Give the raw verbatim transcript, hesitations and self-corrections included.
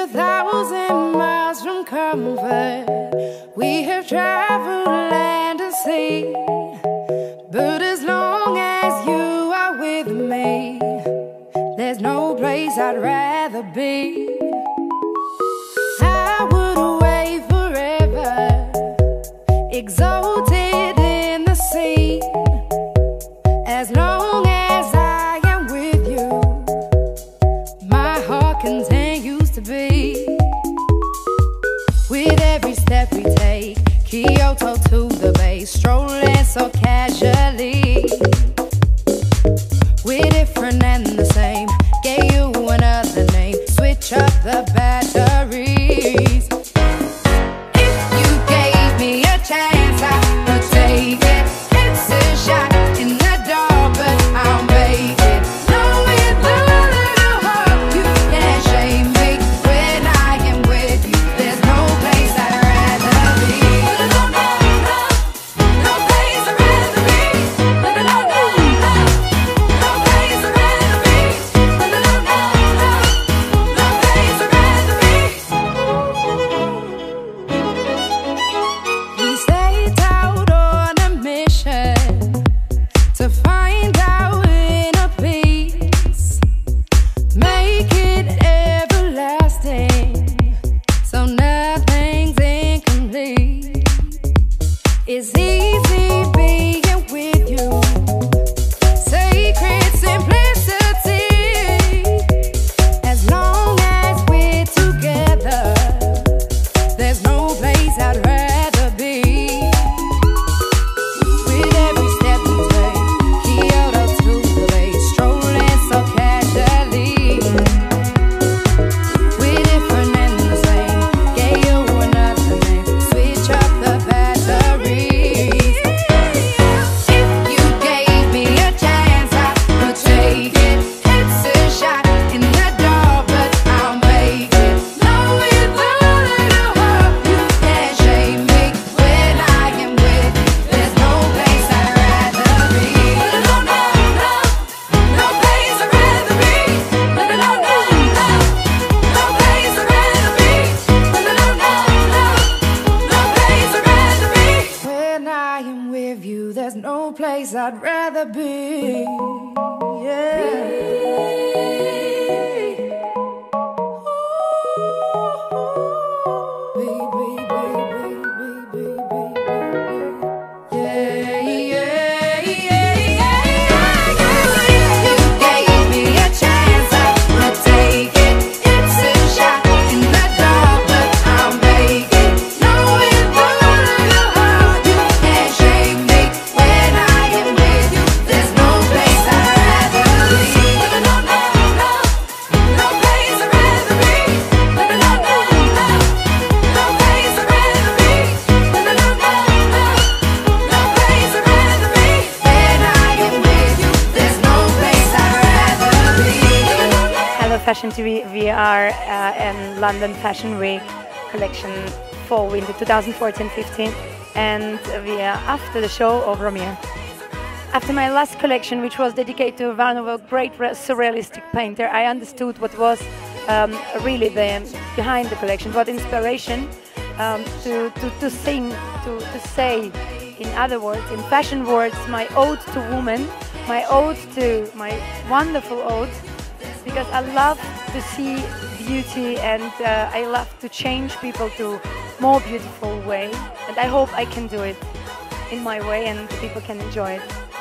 a thousand miles from comfort. We have traveled land and sea, but as long as you are with me, there's no place I'd rather be. I would away forever, exalted in the sea. As long as I am with you, my heart continues to beat. With every step we take, Kyoto to the bay, strolling so casually. We're different and the same, gave you another name, switch up the batteries. If you gave me a chance, I would take it. It's a shot in the dark, but I'll make it. Knowing the little hope you can't shame me. When I am with you, there's no place I'd rather be. No, no, no, no place I'd rather be. No, no, no, no, no place I'd rather be. No, no, no, no, no place I'd rather be. We set out on a mission to find our inner peace, make it everlasting, so nothing's incomplete. It's easy being with you, sacred simplicity. As long as we're together, there's no place I'd rather be. With every step we take, Kyoto to the bay, strolling so casually. We're different and the same, gave you another name, switch up the batteries. If you gave me a chance, I would take it. It's a shot in the dark, but I'll make it. Knowing the little hope you can't shame me. When I am with you, there's no place I'd rather be. No, no, no, no place I'd rather be. No, no, no, no, no place I'd rather be. No, no, no, no, no place I'd rather be. When I am with you, there's no place I'd rather be. Hello Fashion T V, we are uh, in London Fashion Week collection for winter twenty fourteen fifteen, and we are after the show of Romeo. After my last collection, which was dedicated to one of a great surrealistic painter, I understood what was um, really the, behind the collection, what inspiration um, to, to, to sing, to, to say, in other words, in fashion words, my ode to woman, my ode to my wonderful ode, because I love to see beauty and uh, I love to change people to more beautiful way, and I hope I can do it in my way and people can enjoy it.